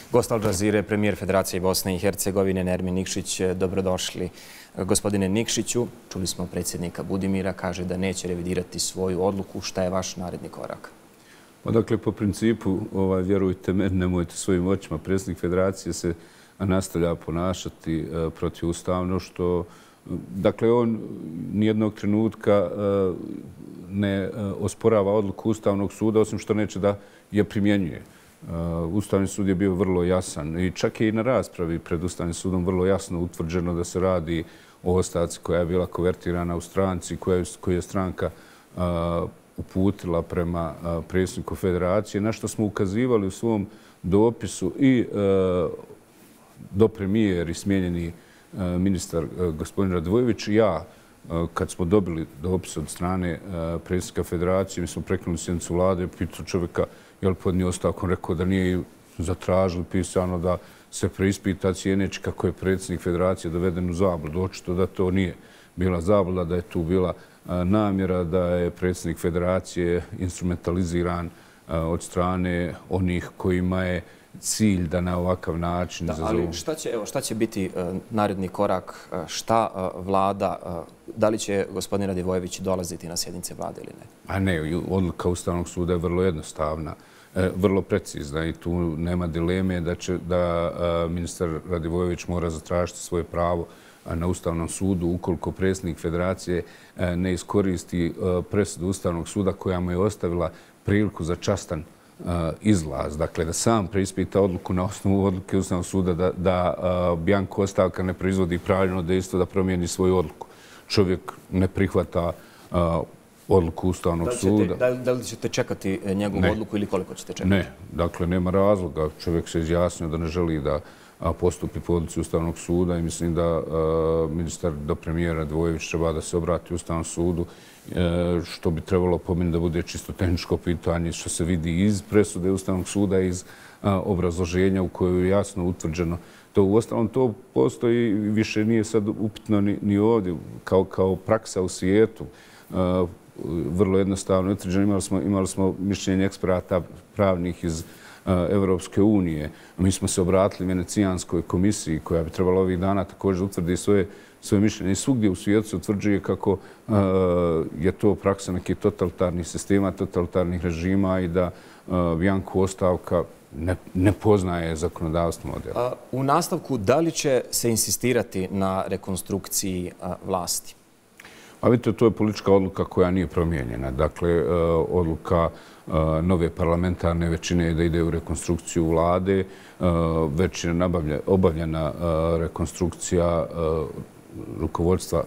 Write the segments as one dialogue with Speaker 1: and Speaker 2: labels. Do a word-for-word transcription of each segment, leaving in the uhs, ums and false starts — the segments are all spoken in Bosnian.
Speaker 1: Gost Al Jazeere, premijer Federacije Bosne i Hercegovine, Nermin Nikšić. Dobrodošli. Gospodine Nikšiću, čuli smo predsjednika Budimira, kaže da neće revidirati svoju odluku. Šta je vaš naredni korak?
Speaker 2: Pa dakle, po principu, ovaj, vjerujte meni, nemojte svojim očima. Predsjednik Federacije se nastavlja ponašati uh, protivustavno, što, dakle, on nijednog trenutka uh, ne uh, osporava odluku Ustavnog suda, osim što neće da je primjenjuje. Uh, Ustavni sud je bio vrlo jasan i čak je i na raspravi pred Ustavnim sudom vrlo jasno utvrđeno da se radi o ostavci koja je bila konvertirana u stranci, koju je stranka uh, uputila prema uh, predsjedniku Federacije, na što smo ukazivali u svom dopisu i uh, do premijer i smijenjeni uh, ministar uh, gospodin Radivojević i ja, uh, kad smo dobili dopis od strane uh, predsjednika Federacije, mi smo prekinuli sjednicu vlade, pitao čovjeka je li podnio ostavku, on rekao da nije zatražili pisano da se preispita cijeneći kako je predsjednik Federacije doveden u zabludu. Očito da to nije bila zabluda, da je tu bila namjera, da je predsjednik Federacije instrumentaliziran od strane onih kojima je cilj da na ovakav način
Speaker 1: da,
Speaker 2: izazovu.
Speaker 1: Ali šta će, evo, šta će biti uh, naredni korak? Uh, šta uh, vlada, uh, da li će gospodin Radivojević dolaziti na sjednice vlade ili ne?
Speaker 2: A ne, odluka Ustavnog suda je vrlo jednostavna, e, vrlo precizna i tu nema dileme da će da a, ministar Radivojević mora zatražiti svoje pravo na Ustavnom sudu ukoliko predsjednik Federacije a, ne iskoristi a, presudu Ustavnog suda koja mu je ostavila priliku za častan a, izlaz. Dakle, da sam preispita odluku na osnovu odluke Ustavnog suda da, da a, bjanko ostavka ne proizvodi pravilno dejstvo da promijeni svoju odluku. Čovjek ne prihvata a, odluku Ustavnog
Speaker 1: da
Speaker 2: suda.
Speaker 1: Da, da li ćete čekati njegovu
Speaker 2: ne.
Speaker 1: odluku ili koliko ćete čekati?
Speaker 2: Ne, dakle, nema razloga. Čovjek se izjasnio da ne želi da postupi po odluci Ustavnog suda i mislim da a, ministar do premijera Radivojević treba da se obrati Ustavnom sudu, e, što bi trebalo po meni da bude čisto tehničko pitanje, što se vidi iz presude Ustavnog suda, iz a, obrazloženja u kojoj je jasno utvrđeno. To uostalom to postoji, više nije sad upitno ni, ni ovdje, kao, kao praksa u svijetu. A, vrlo jednostavno utvrđeno. Imali smo, imali smo mišljenje eksperata pravnih iz Evropske unije. Mi smo se obratili Venecijanskoj komisiji koja bi trebala ovih dana također utvrditi svoje, svoje mišljenje. I svugdje u svijetu se utvrđuje kako uh, je to praksa nekih totalitarnih sistema, totalitarnih režima i da uh, bjanko ostavka ne, ne poznaje zakonodavstvo modela.
Speaker 1: U nastavku, da li će se insistirati na rekonstrukciji uh, vlasti?
Speaker 2: A vidite, to je politička odluka koja nije promijenjena. Dakle, odluka nove parlamentarne većine je da ide u rekonstrukciju vlade. Već je obavljena rekonstrukcija rukovodstva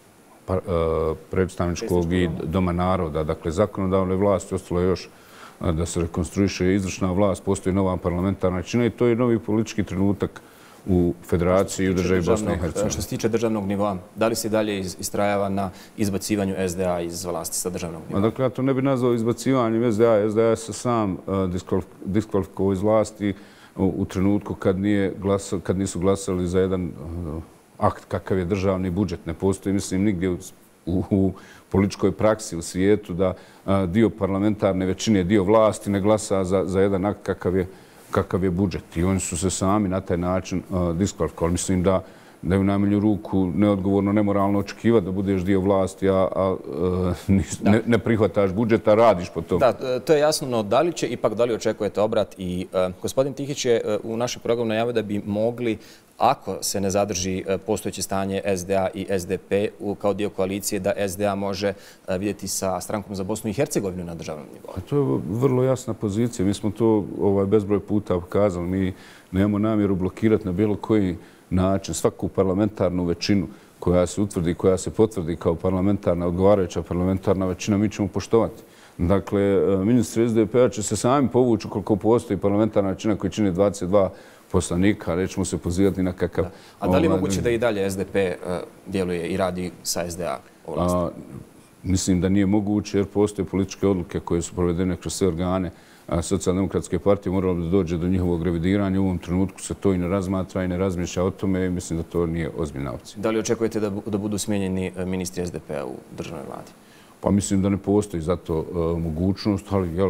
Speaker 2: predstavničkog i Doma naroda. Dakle, zakonodavne vlasti ostalo je još da se rekonstruiše izvršna vlast. Postoji nova parlamentarna većina i to je novi politički trenutak u Federaciji i u državi Bosne i Hercegovine.
Speaker 1: Što se tiče državnog nivoa, da li se dalje istrajava na izbacivanju S D A iz vlasti sa državnog nivoa?
Speaker 2: Dakle, ja to ne bih nazvao izbacivanjem S D A. S D A se sam diskvalifikovao iz vlasti u trenutku kad, nije glasali, kad nisu glasali za jedan akt kakav je državni budžet. Ne postoji, mislim, nigdje u, u, u političkoj praksi u svijetu da dio parlamentarne većine, dio vlasti ne glasa za, za jedan akt kakav je kakav je budžet. I oni su se sami na taj način uh, diskvalifikovali. Mislim da, da je u najmanju ruku neodgovorno, nemoralno očekivati da budeš dio vlasti, a, a uh, ne, ne prihvataš budžet, a radiš po tom.
Speaker 1: Da, to je jasno, no da li će, ipak da li očekujete obrat? I uh, gospodin Tihić je uh, u našem programu najavio da bi mogli, ako se ne zadrži uh, postojeće stanje S D A i S D P u, kao dio koalicije, da S D A može uh, vidjeti sa strankom za Bosnu i Hercegovinu na državnom nivou.
Speaker 2: A to je vrlo jasna pozicija. Mi smo to ovaj, bezbroj puta pokazali. Mi nemamo namjeru blokirati na bilo koji način svaku parlamentarnu većinu koja se utvrdi, koja se potvrdi kao parlamentarna, odgovarajuća parlamentarna većina, mi ćemo poštovati. Dakle, ministri S D P-a će se sami povući koliko postoji parlamentarna većina koja čini dvadeset dva poslanika, nećemo se pozivati na kakav...
Speaker 1: Da. A da li je moguće da i dalje S D P uh, djeluje i radi sa S D A u vlasti?
Speaker 2: Mislim da nije moguće jer postoje političke odluke koje su provedene kroz sve organe Socijaldemokratske partije, moralo bi da dođe do njihovog revidiranja. U ovom trenutku se to i ne razmatra i ne razmišlja o tome i mislim da to nije ozbiljna opcija.
Speaker 1: Da li očekujete da, da budu smijenjeni ministri S D P-a u državnoj vladi?
Speaker 2: Pa mislim da ne postoji za to uh, mogućnost, ali jel,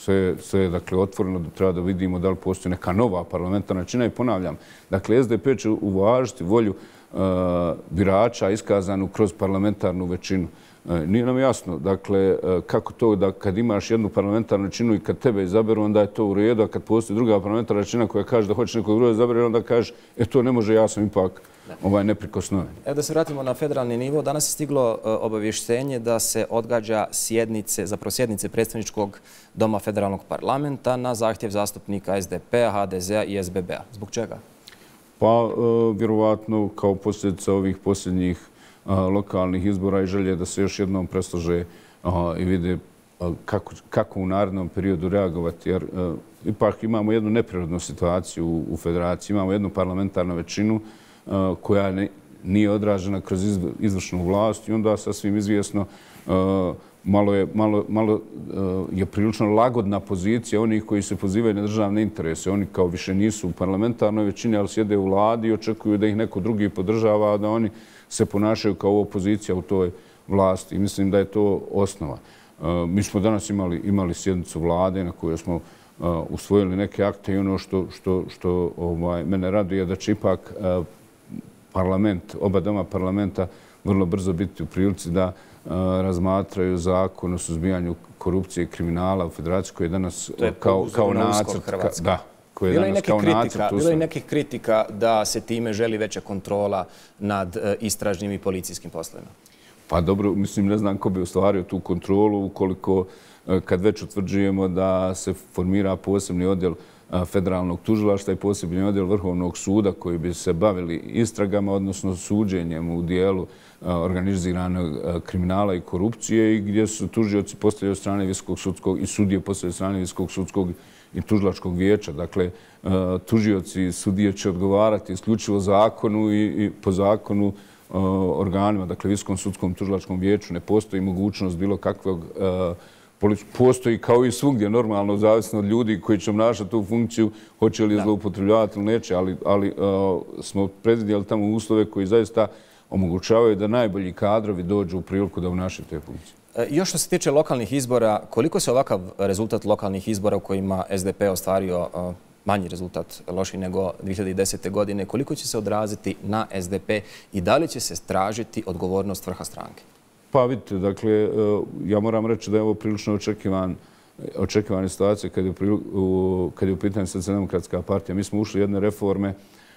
Speaker 2: sve je dakle otvoreno, da treba da vidimo da li postoji neka nova parlamentarna većina i ponavljam. Dakle, S D P će uvažiti volju birača iskazanu kroz parlamentarnu većinu. Nije nam jasno, dakle, kako to da kad imaš jednu parlamentarnu većinu i kad tebe izaberu, onda je to u redu, a kad postoji druga parlamentarna većina koja kaže da hoće nekog druga izaberu, onda kaže, e, to ne može, ja sam ipak ovaj neprikosnoven.
Speaker 1: Evo da se vratimo na federalni nivo. Danas je stiglo obavještenje da se odgađa sjednice, zapravo sjednice predstavničkog doma federalnog parlamenta na zahtjev zastupnika S D P-a, H D Z-a i S B B-a. Zbog čega?
Speaker 2: Pa, vjerovatno, kao posljedica ovih posljednjih lokalnih izbora i želje da se još jednom preslože i vide kako u narednom periodu reagovati. Jer ipak imamo jednu neprirodnu situaciju u federaciji. Imamo jednu parlamentarnu većinu koja nije odražena kroz izvršnu vlast i onda sasvim izvjesno malo je prilično lagodna pozicija onih koji se pozivaju na državne interese. Oni kao više nisu u parlamentarnoj većini, ali sjede u vladi i očekuju da ih neko drugi podržava, a da oni se ponašaju kao opozicija u toj vlasti. I mislim da je to osnova. Mi smo danas imali sjednicu vlade na kojoj smo usvojili neke akte i ono što mene raduje je da će ipak parlament, oba doma parlamenta vrlo brzo biti u prilici da razmatraju zakon o suzbijanju korupcije i kriminala u federaciji koji je danas kao nacrt. Da.
Speaker 1: Bilo je i nekih kritika da se time želi veća kontrola nad istražnim i policijskim poslovima.
Speaker 2: Pa dobro, mislim, ne znam ko bi ostvario tu kontrolu ukoliko kad već utvrđujemo da se formira posebni odjel federalnog tužilaštva i posebni odjel Vrhovnog suda koji bi se bavili istragama, odnosno suđenjem u dijelu organiziranog kriminala i korupcije i gdje su tužioci postavljeni od strane Visokog sudskog i sudije postavljeni od strane Visokog sudskog i tužilačkog vijeća. Dakle, tužioci i sudije će odgovarati isključivo zakonu i po zakonu organima, dakle, Visokom sudskom tužilačkom vijeću. Ne postoji mogućnost bilo kakvog postoji kao i svugdje normalno, zavisno od ljudi koji će obnašati tu funkciju, hoće li je zloupotrebljavati ili neće, ali smo predvidjeli tamo uslove koji zaista omogućavaju da najbolji kadrovi dođu u priliku da obnašaju te funkcije.
Speaker 1: Još što se tiče lokalnih izbora, koliko se ovakav rezultat lokalnih izbora u kojima S D P ostvario manji rezultat, lošiji nego dvije hiljade desete. godine, koliko će se odraziti na S D P i da li će se tražiti odgovornost vrha stranke?
Speaker 2: Pa vidite, dakle, ja moram reći da je ovo prilično očekivana situacija kad je u pitanju Socijaldemokratska partija. Mi smo ušli u jedne reforme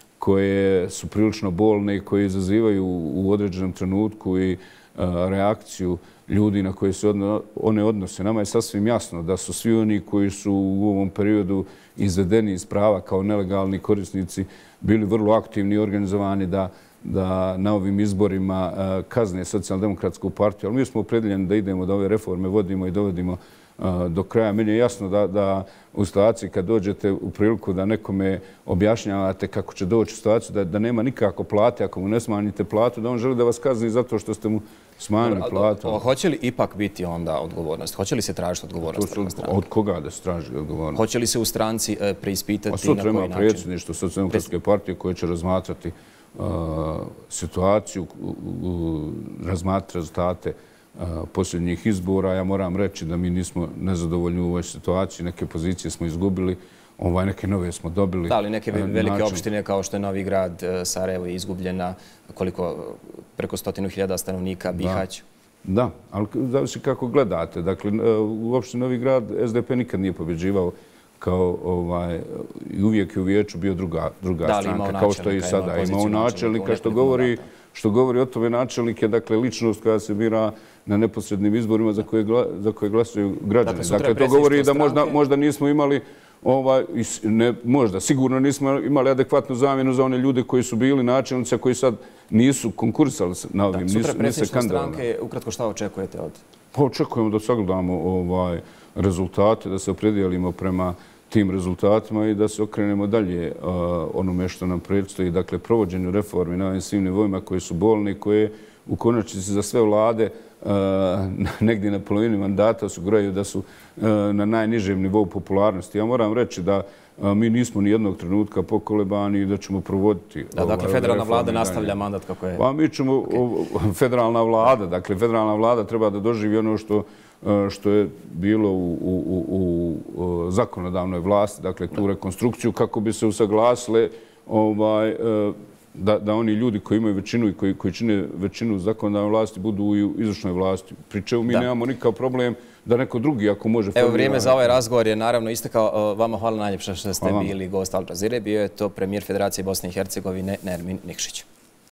Speaker 2: koje su prilično bolne i koje izazivaju u određenom trenutku i reakciju ljudi na koje se one odnose. Nama je sasvim jasno da su svi oni koji su u ovom periodu izvedeni iz prava kao nelegalni korisnici bili vrlo aktivni i organizovani da da na ovim izborima kazne Socijaldemokratsku partiju, ali mi smo opredeljeni da idemo, da ove reforme vodimo i dovedimo do kraja. Meni je jasno da u situaciji kad dođete u priliku da nekome objašnjavate kako će doći u situaciju da nema nikako plate, ako mu ne smanjite platu, da on želi da vas kazni zato što ste mu smanjili platu.
Speaker 1: Hoće li ipak biti onda odgovornost? Hoće li se tražiti odgovornost?
Speaker 2: Od koga da se traži odgovornost?
Speaker 1: Hoće li se u stranci preispitati na koji način?
Speaker 2: Sutra ima predsjedništvo Socijaldemokratske partije koje će razmatrati situaciju, razmatrati rezultate posljednjih izbora. Ja moram reći da mi nismo nezadovoljni u ovoj situaciji. Neke pozicije smo izgubili, neke nove smo dobili.
Speaker 1: Da, ali neke velike opštine kao što je Novi Grad, Sarajevo je izgubljena, koliko preko stotinu hiljada stanovnika, Bihać.
Speaker 2: Da, ali zavisi kako gledate. Dakle, u opštini Novi Grad S D P nikad nije pobjeđivao kao uvijek je u vijeću bio druga stranka, kao što je i sada. Imao načelnika, što govori o tome načelnik je, dakle, ličnost koja se bira na neposrednim izborima za koje glasuju građani. Dakle, to govori da možda nismo imali, možda, sigurno nismo imali adekvatnu zamjenu za one ljude koji su bili načelnici, a koji sad nisu konkurisali na ovim, nisu se kandidovali.
Speaker 1: Sutra predsjedništvo stranke, ukratko šta očekujete od?
Speaker 2: Pa očekujemo da sagledamo rezultate, da se opredijelimo prema tim rezultatima i da se okrenemo dalje onome što nam predstoji, dakle, provođenju reformi na ovim svim nivoima koji su bolni, koje u konačnici za sve vlade negdje na polovini mandata osiguraju da su na najnižem nivou popularnosti. Ja moram reći da mi nismo ni jednog trenutka pokolebani i da ćemo provoditi...
Speaker 1: Dakle, federalna vlada nastavlja mandat kako je...
Speaker 2: Pa mi ćemo... Federalna vlada, dakle, federalna vlada treba da doživi ono što što je bilo u, u, u, u zakonodavnoj vlasti, dakle tu rekonstrukciju kako bi se usaglasile ovaj, da, da oni ljudi koji imaju većinu i koji, koji čine većinu zakonodavne vlasti budu i u izvršnoj vlasti. Pri čemu mi da. nemamo nikakav problem da neko drugi ako može...
Speaker 1: Evo, vrijeme za ovaj razgovor je naravno istekao. Vama hvala najljepše što ste hvala. bili gost Al Jazeere. Bio je to premijer Federacije Bosne i Hercegovine Nermin Nikšić.